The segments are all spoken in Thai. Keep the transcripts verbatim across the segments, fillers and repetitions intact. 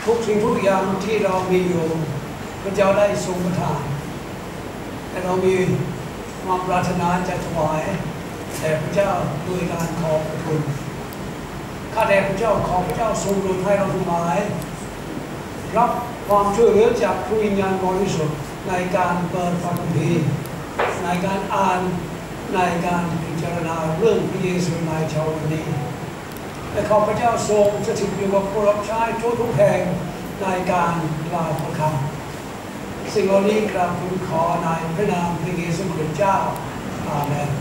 ทุกสิ่งทุกอย่างที่เรามีอยู่พระเจ้าได้ทรงประทานแต่เรามีความปรารถนาจะถวายแต่พระเจ้าด้วยการขอบพระคุณข้าแต่พระเจ้าขอพระเจ้าทรงโปรดให้เราทั้งหลายรับความช่วยเหลือจากพระวิญญาณบริสุทธิ์ในการเปิดพระคัมภีร์ในการอ่านในการพิจารณาเรื่องพระเยซูในเช้าวันนี้และขอพระเจ้าทรงสถิตอยู่กับผู้รับใช้ทั่วทุกแห่งในการกล่าวพระคำสิ่งเหล่านี้กราบทูลขอในพระนามพระเยซูคริสต์เจ้าอาเมน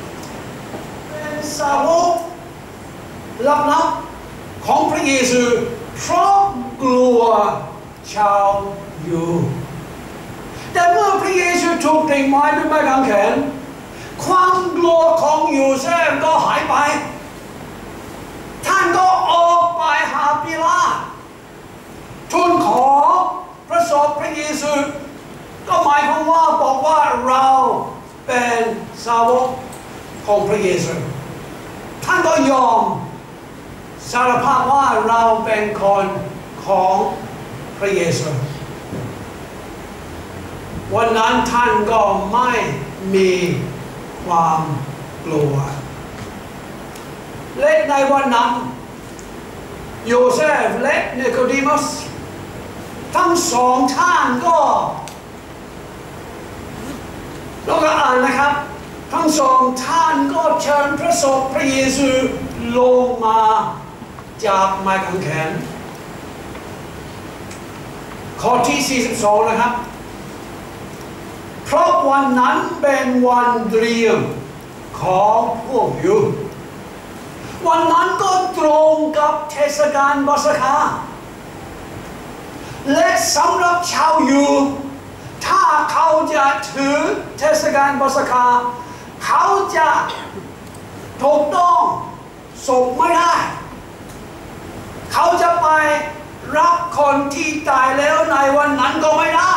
สาวกลับๆของพระเยซูเพราะกลัวชาวยิวแต่เมื่อพระเยซูถูกติดไม้ด้วยไม้กางเขนความกลัวของยูเซฟก็หายไปท่านก็ออกไปหาปิลาตทูลขอประสบพระเยซูก็หมายความว่าบอกว่าเราเป็นสาวกของพระเยซูท่านก็ยอมสารภาพว่าเราเป็นคนของพระเยซูวันนั้นท่านก็ไม่มีความกลัวและในวันนั้นโยเซฟและนิโคดีมัสทั้งสองท่านก็เราก็อ่านนะครับทั้งสองท่านก็เชิญพระศพพระเยซูลงมาจากไม้กางเขนข้อที่สี่สิบสองนะครับเพราะวันนั้นเป็นวันเตรียมของพวกยิววันนั้นก็ตรงกับเทศกาลปัสกาและสำหรับชาวยิวถ้าเขาจะถือเทศกาลปัสกาเขาจะถูกต้องศพไม่ได้เขาจะไปรับคนที่ตายแล้วในวันนั้นก็ไม่ได้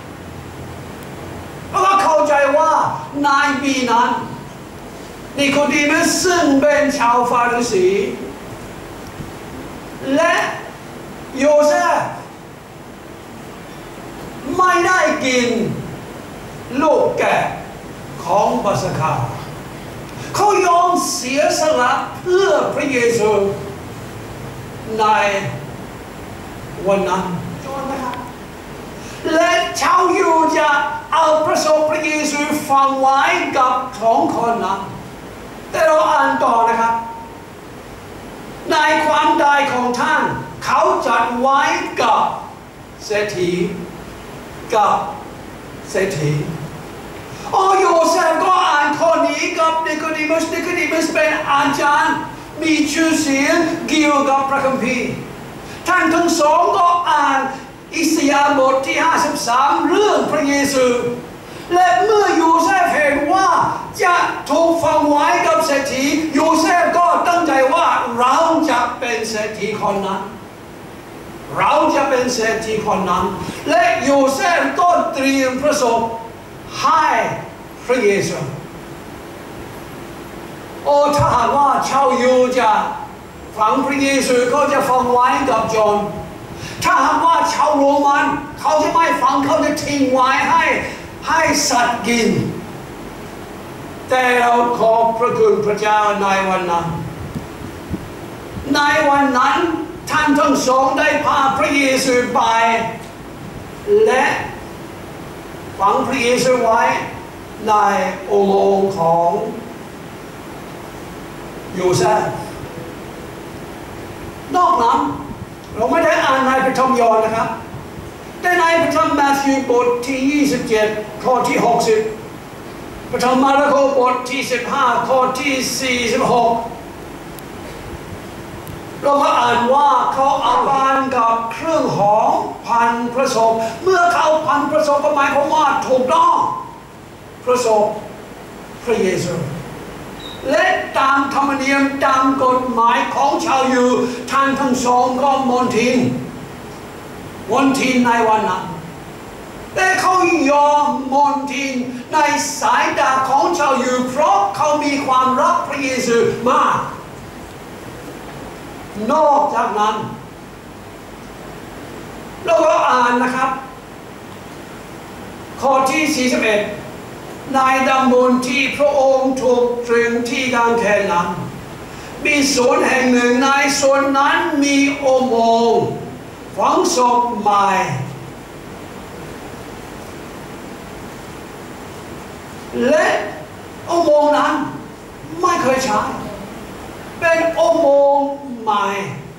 เพราะว่าเข้าใจว่าในปีนั้นนิโคดีมัสซึ่งเป็นชาวฟาริสีและโยเซฟไม่ได้กินลูกแกะของปัสกาเขายอมเสียสละเพื่อพระเยซูในวันนั้นจนนะครับและชาวยิวจะเอาพระศพพระเยซูฝังไว้กับท้องคนนั้นแต่เราอ่านต่อนะครับในความตายของท่านเขาจัดไว้กับเศรษฐีกับเศรษฐีโอโยเซฟก็อ่านข้อนี้กับนิโคดีมัสนิโคดีมัสเป็นอาจารย์มีชื่อเสียงเกี่ยวกับพระคัมภีร์ท่านทั้งสองก็อ่านอิสยาห์บทที่ห้าสิบสามเรื่องพระเยซูและเมื่อโยเซฟเห็นว่าจะถูกฝังไว้กับเศรษฐีโยเซฟก็ตั้งใจว่าเราจะเป็นเศรษฐีคนนั้นเราจะเป็นเศรษฐีคนนั้นและโยเซฟก็เตรียมพระศพให้พระเยซูโอ้ถ้าหากว่าชาวยิวจะฝังพระเยซูก็จะฝังไว้กับโจรถ้าหากว่าชาวโรมันเขาจะไม่ฝังเขาจะทิ้งไว้ให้ให้สัตว์กินแต่เราขอบพระคุณพระเจ้าในวันนั้นในวันนั้นท่านทั้งสองได้พาพระเยซูไปและฝังพระเยซูไว้ในโอโลงของโยเซฟนอกนั้นเราไม่ได้อ่านในพระธรรมยอห์นนะครับแต่ในพระธรรมมัทธิวบทที่ยี่สิบเจ็ดข้อที่หกสิบพระธรรมมาระโกบทที่สิบห้าข้อที่สี่สิบหกเราก็อ่านว่าเขาเอาบานกับเครื่องหอมพันพระศพเมื่อเขาพันพระศพก็หมายความว่าถูกต้องพระศพพระเยซูและตามธรรมเนียมตามกฎหมายของชาวยิวท่านทั้งสองก็มนทินมนทินในวันนั้นแต่เขายอมมนทินในสายตาของชาวยิวเพราะเขามีความรักพระเยซูมากนอกจากนั้นอ่านนะครับข้อที่สี่สิบเอ็ดในตำบลที่พระองค์ถูกตรึงที่กางเขนนั้นมีสวนแห่งหนึ่งในสวนนั้นมีอุโมงค์ฝังศพใหม่และอุโมงค์นั้นไม่เคยใช้เป็นอุโมงค์ใหม่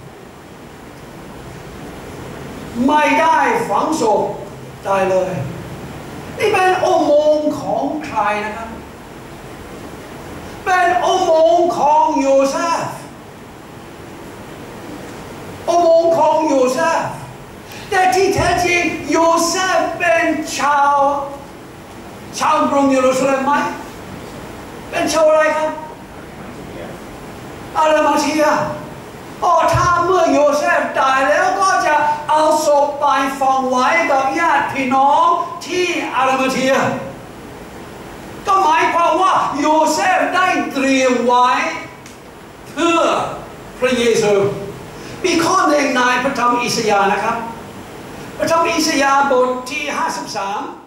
ไม่ได้ฝังศพได้เลยนี่เป็นอุโมงค์ของใครนะครับเป็นอุโมงค์ของโยเซฟอุโมงค์ของโยเซฟแต่ที่แท้จริงโยเซฟเป็นชาวชาวกรุงเยรูซาเล็มไหมเป็นชาวอะไรครับอารามาเทียอ๋อถ้าเมื่อโยเซฟตายแล้วก็จะเอาศพไปฝังไว้กับญาติพี่น้องที่อารามาเทียก็หมายความว่าโยเซฟได้เตรียมไว้เพื่อพระเยซูมีข้อหนึ่งในพระธรรมอิสยาห์นะครับพระธรรมอิสยาห์บทที่ห้าสิบสาม